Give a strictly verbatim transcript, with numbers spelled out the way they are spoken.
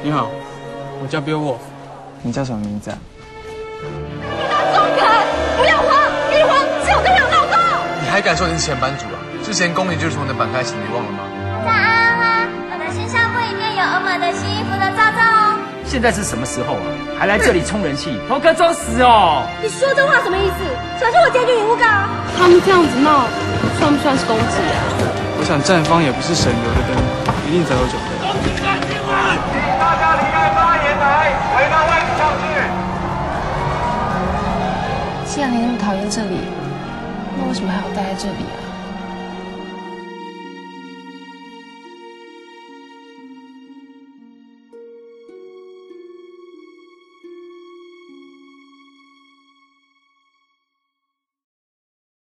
你好，我叫 Bill Wolf。 你叫什么名字啊？ 松开！不要慌，一慌就跟我闹够。 你还敢说你是前班主啊？之前公里就是从你的板开始，你忘了吗？ 在安安，我的新相簿里面有欧盟的新衣服的照照哦。 现在是什么时候啊？还来这里充人气，头壳装死哦！ 你说这话什么意思？小心我检举你诬告！ 他们这样子闹，算不算是攻击啊？ 我想站方也不是省油的灯，一定早有准备。 请大家离开发言台，回到位置上去。 既然你那么讨厌这里，那为什么还要待在这里啊？